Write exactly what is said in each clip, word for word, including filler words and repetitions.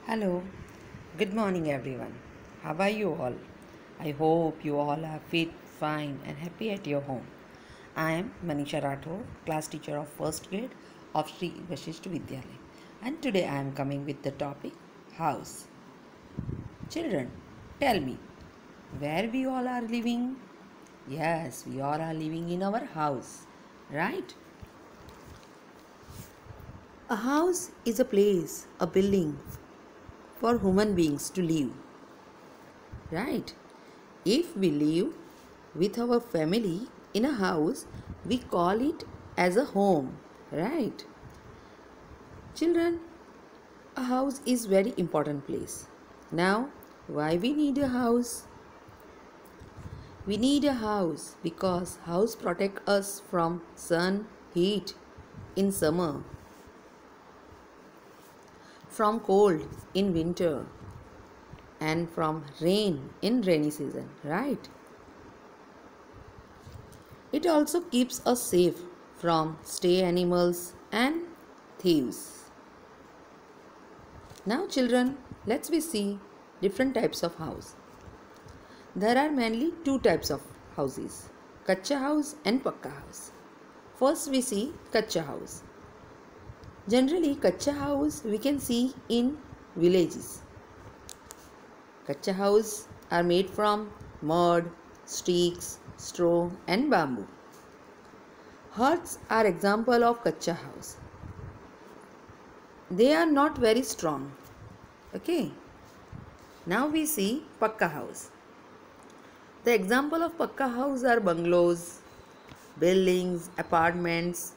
Hello, good morning everyone. How are you all? I hope you all are fit, fine, and happy at your home. I am Manisha Rathore, class teacher of first grade of Sri Vashisht Vidyalaya, and today I am coming with the topic house. Children, tell me, where we all are living? Yes, we all are living in our house, right? A house is a place, a building for human beings to live. Right? If we live with our family in a house, we call it as a home. Right? Children, a house is very important place. Now, why we need a house? We need a house because house protect us from sun, heat in summer, from cold in winter, and from rain in rainy season, right? It also keeps us safe from stray animals and thieves. Now children, let's we see different types of house. There are mainly two types of houses, Kacha house and Pakka house. First we see Kacha house. Generally Kacha house we can see in villages. Kacha houses are made from mud, sticks, straw and bamboo. Huts are example of Kacha house. They are not very strong. Okay. Now we see Pakka house. The example of Pakka house are bungalows, buildings, apartments.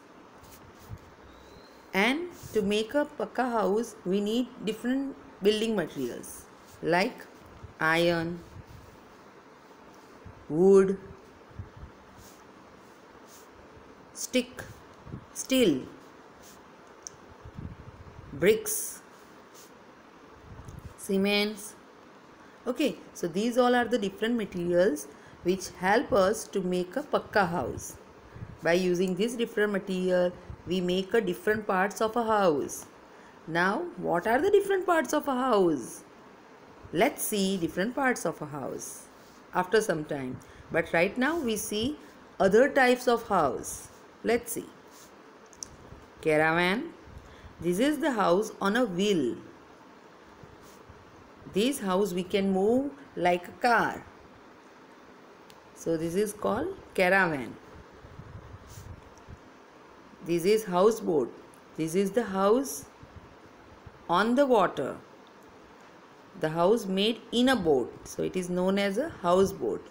And to make a Pakka house we need different building materials like iron, wood, stick, steel, bricks, cements. Okay, so these all are the different materials which help us to make a Pakka house. By using this different material, we make a different parts of a house. Now, what are the different parts of a house? Let's see different parts of a house after some time. But right now we see other types of house. Let's see. Caravan. This is the house on a wheel. This house we can move like a car. So this is called caravan. This is houseboat. This is the house on the water. The house made in a boat. So it is known as a houseboat.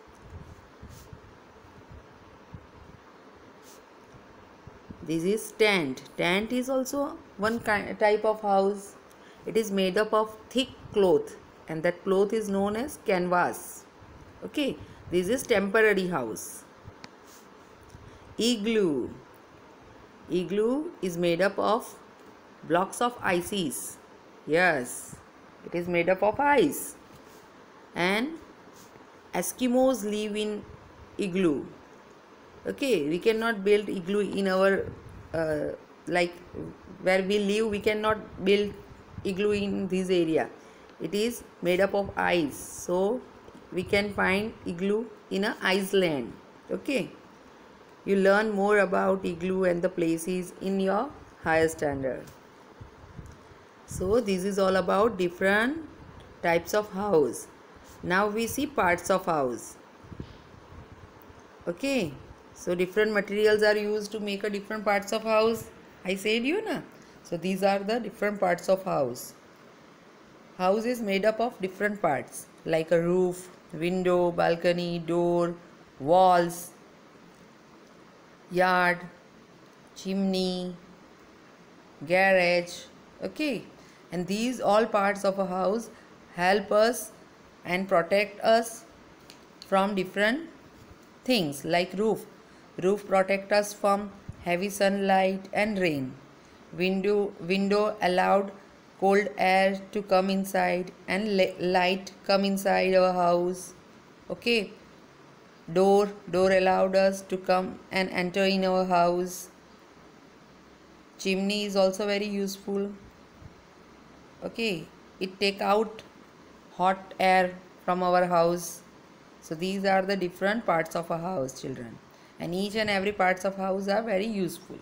This is tent. Tent is also one kind, type of house. It is made up of thick cloth and that cloth is known as canvas. Okay. This is temporary house. Igloo. Igloo is made up of blocks of ices. Yes. It is made up of ice. And Eskimos live in igloo. Okay, we cannot build igloo in our uh, like where we live. We cannot build igloo in this area. It is made up of ice. So we can find igloo in a Iceland. Okay. You learn more about igloo and the places in your higher standard. So this is all about different types of house. Now we see parts of house. Okay. So different materials are used to make a different parts of house. I said you na. So these are the different parts of house. House is made up of different parts like a roof, window, balcony, door, walls, yard, chimney, garage. Okay. And these all parts of a house help us and protect us from different things like roof. Roof protect us from heavy sunlight and rain. Window, window allowed cold air to come inside and light come inside our house. Okay. Door, door allowed us to come and enter in our house. Chimney is also very useful. Okay, it take out hot air from our house. So these are the different parts of a house, children, and each and every parts of house are very useful.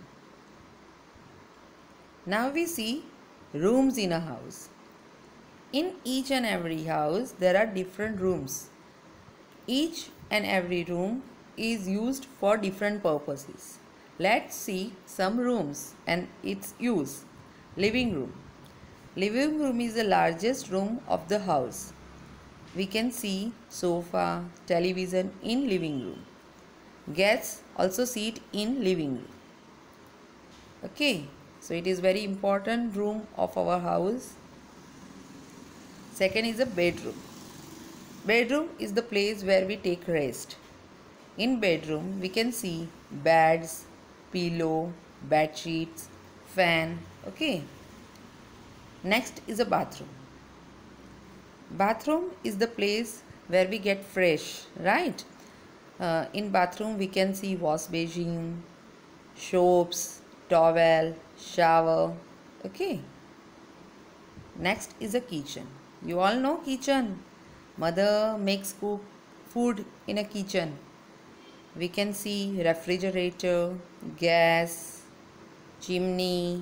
Now we see rooms in a house. In each and every house there are different rooms. Each and every room is used for different purposes. Let's see some rooms and its use. Living room. Living room is the largest room of the house. We can see sofa, television in living room. Guests also sit in living room. Okay, so it is very important room of our house. Second is a bedroom. Bedroom is the place where we take rest. In bedroom we can see beds, pillow, bed sheets, fan. Okay. Next is a bathroom. Bathroom is the place where we get fresh, right? Uh, in bathroom we can see wash basin, soaps, towel, shower. Okay. Next is a kitchen. You all know kitchen. Mother makes cook food in a kitchen. We can see refrigerator, gas, chimney,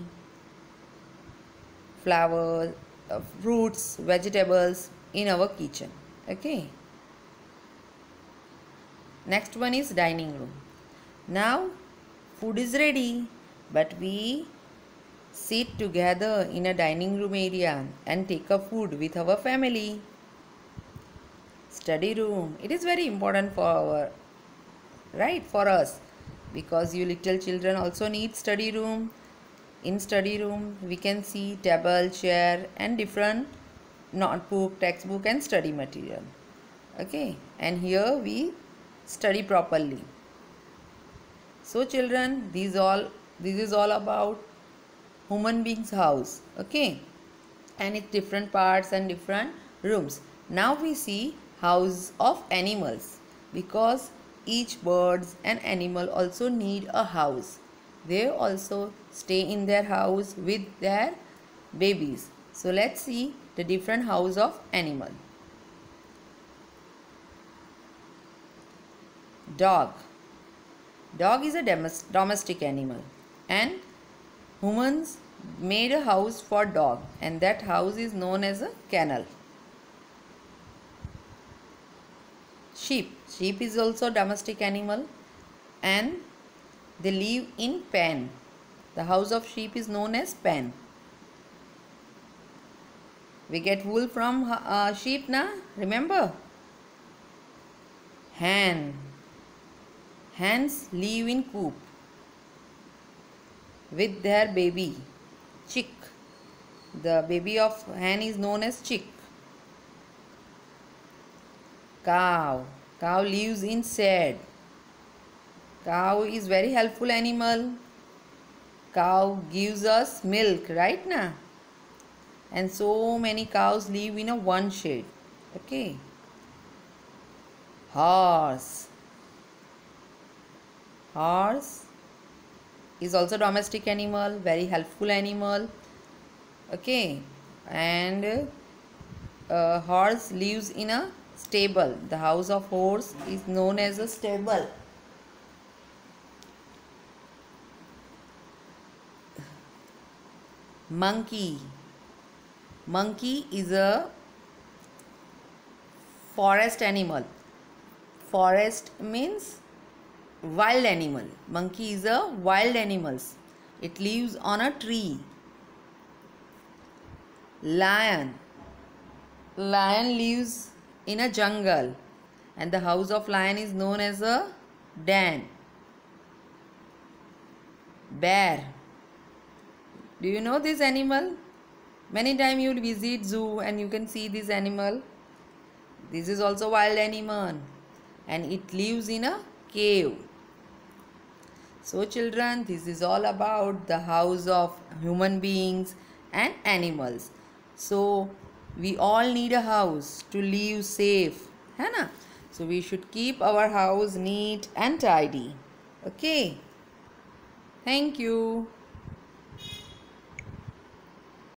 flowers, uh, fruits, vegetables in our kitchen. Okay. Next one is dining room. Now food is ready, but we sit together in a dining room area and take a food with our family. Study room. It is very important for our, right, for us, because you little children also need study room. In study room we can see table, chair and different notebook, textbook and study material. Okay, and here we study properly. So children, these all this is all about human beings house. Okay, and its different parts and different rooms. Now we see house of animals, because each birds and animal also need a house. They also stay in their house with their babies. So let's see the different house of animal. Dog. Dog is a domestic animal, and humans made a house for dog, and that house is known as a kennel. Sheep. Sheep is also a domestic animal, and they live in pen. The house of sheep is known as pen. We get wool from uh, sheep, na? Remember? Hen. Hens live in coop with their baby, chick. The baby of hen is known as chick. Cow. Cow lives in shed. Cow is very helpful animal. Cow gives us milk, right na? And so many cows live in a one shed. Okay. Horse. Horse is also domestic animal, very helpful animal. Okay, and uh, horse lives in a stable. The house of horse is known as a stable. Monkey. Monkey is a forest animal. Forest means wild animal. Monkey is a wild animal. It lives on a tree. Lion. Lion lives in a jungle, and the house of lion is known as a den. Bear. Do you know this animal? Many times you will visit zoo and you can see this animal. This is also wild animal, and it lives in a cave. So children, this is all about the house of human beings and animals. So we all need a house to live safe, है ना? So we should keep our house neat and tidy. Okay. Thank you.